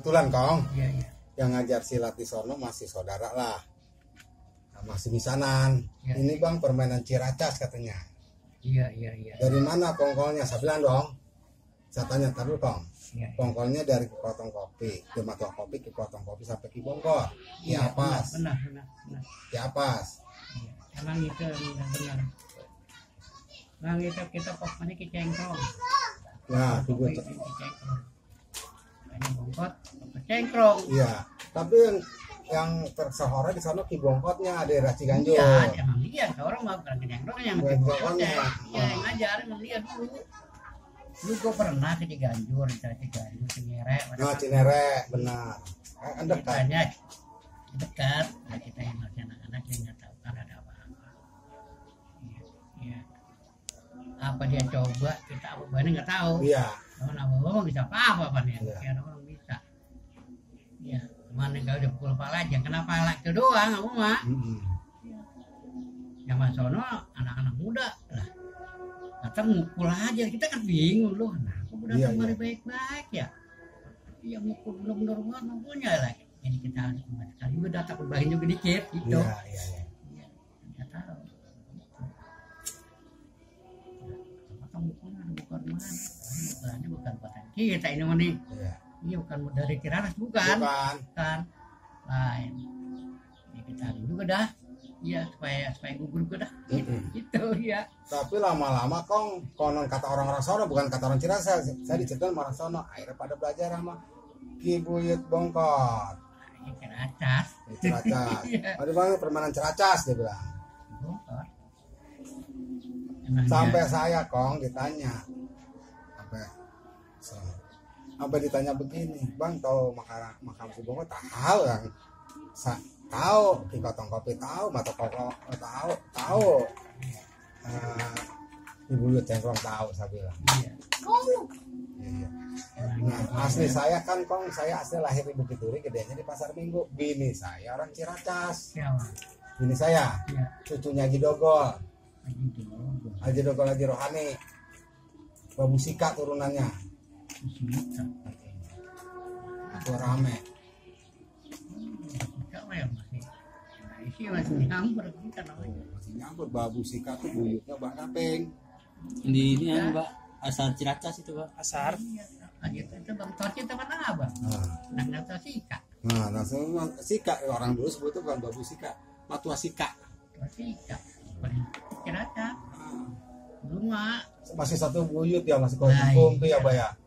kebetulan Kong. Iya, iya. Yang ngajar silat di sono masih saudara lah. Masih misanan. Ya. Ini Bang permainan Ciracas katanya. Iya, iya, iya. Dari mana kongkolnya? Saya bilang dong. Saya tanya dulu Kong. Iya. Kongkolnya dari Kepotong Kopi, ke Matua Kopi, ke Kepotong Kopi sampai ke Bongkor. Iya, Di Apas. benar. Di Apas. Iya. Emang itu benar. Bang itu kita pokoknya ke Cengkrong. Ya, Kopi itu. ke Cengkrong. Ini bongkot ke Cengkrong. Iya. Tapi yang tersohor di sana Ki Bongkotnya daerah Ciganjur. Iya, emang dia orang mau ke Cengkrong yang Bukan bongkotnya. bongkotnya. Iya, yang ngajar emang dia dulu. Dulu gue pernah ke Ciganjur, Cinere. Nah, Cinere, benar. Kan dekat. Ditanya dekat, nah kita yang masih anak-anak yang nggak tahu kan ada apa-apa. Iya. Apa dia coba kita apa-apanya nggak tahu. Iya. Apa-apa bisa apa-apa nih? Iya. Kayak orang bisa. Iya. Mana kalau udah pukul pala aja, kenapa pala itu doang, kamu mah? Zaman sono anak-anak muda lah. Datang mukul aja, kita kan bingung loh. Nah, aku udah Iya, kemarin iya. baik-baik ya. Iya mukul bener-bener banget mukulnya lagi. Jadi kita kemarin sekali juga datang berbagi juga dikit gitu. Iya, iya, iya. Iya, nggak tahu. Apa mukulnya bukan mana? Mukulnya bukan buatan kita ini mana? Iya. Iya bukan dari Ciracas bukan? Bukan. Bukan. Lain. Ya, kita juga dah. Iya supaya gugur juga dah. Gitu ya. Tapi lama-lama Kong, konon kata orang-orang sono, bukan kata orang Ciracas. Saya diceritain sama orang sono, akhirnya pada belajar sama Ki Buyut Bongkot. Ini Ciracas. Ciracas. Iya. Ada banget permainan Ciracas dia bilang. Bongkot. Emang Sampai dia- saya Kong ditanya, sampai ditanya begini, Bang tahu makam si Bongkot? Tahu kan? Tahu, Ki Kotong Kopi tahu, Mata Koko tahu. Ibu Yud Cengkrong tahu saya bilang. Iya. Iya. Emang Nah, dia- asli saya kan Kong, saya asli lahir di Bukit Duri, gedenya di Pasar Minggu. Bini saya orang Ciracas. Siapa? Bini saya, Iya. cucunya Haji Dogol. Begitu. Haji Dogol Haji Rohani. Babu Sika turunannya. Bisa. Itu rame. Siapa yang masih? Nah, isi masih nyamper kita namanya. Masih nyambut Babu Sika tuh buyutnya Mbak Kaping. Di ini kan Mbak asal Ciracas itu Pak. Asar. Iya. Aja itu Bang Torci teman abang. Nah, Nang tahu Sika. langsung Sika orang dulu sebut itu bukan Babu Sika, Matua Sika. Sika. Ciracas. Rumah. Masih satu buyut ya, masih Nah, kongkong tuh iya. ya, Mbak ya.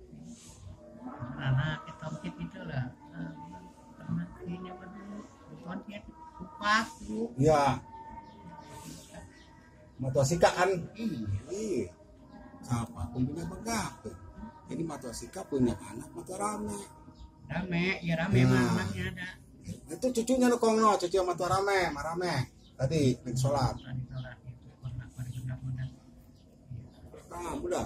Anak kita mungkin itu lah. Pernah ini apa dulu? Torci kupas dulu. Iya. Matua Sika kan. Iya. Iya. Siapa pun punya Bang Kaping. Jadi Matua Sika punya anak Matua Rame. Rame, ya rame Nah. mah anaknya ada. Itu cucunya lo Kong no, cucu Matua Rame, Marame. Tadi lagi sholat. Tadi sholat itu pernah pada benar-benar. Nah, udah.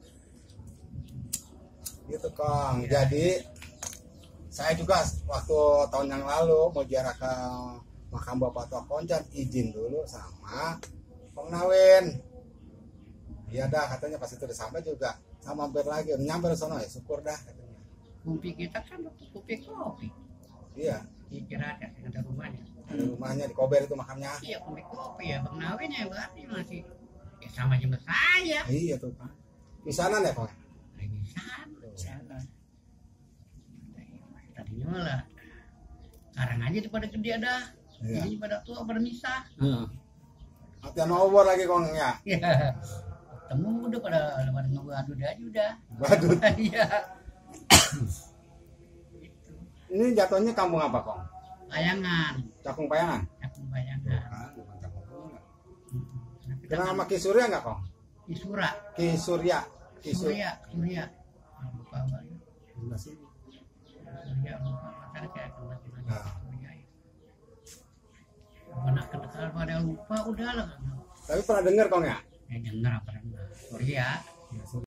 Gitu Kong. Jadi saya juga waktu tahun yang lalu mau ziarah ke makam Bapak Tua Koncan, izin dulu sama Kong Nawin. Iya dah katanya pas itu udah sampai juga sama mampir lagi, udah nyamper sono ya syukur dah katanya. Kumpi kita kan kopi kopi. Iya, Di Ciracas ada rumahnya. ada rumahnya di Kober itu makamnya. Iya kopi kopi ya Bang Nawin ya berarti masih ya sama juga saya. Iya tuh Pak. Misanan ya Kong? Lagi sana. Tadinya malah sekarang aja tuh pada gede ada. Iya. Ini pada tua pada misah. Heeh. Latihan obor lagi Kong ya. Ya. Temu udah pada nunggu adu aja udah. Badut. Iya. Ini jatuhnya kampung apa Kong? Bayangan, Cakung Payangan? aku bayangan. Bukan Cakung Payangan. Tapi Kenal sama Ki Surya nggak Kong? di Surat. Ki Surya. Ki Surya. Surya. Lupa apa ya? Sebelah sini. Surya lupa makanya kayak kenal Nah. Surya. Mana kenal pada lupa udah lah. Tapi pernah dengar Kong ya? Ya dengar apa dengar. Surya.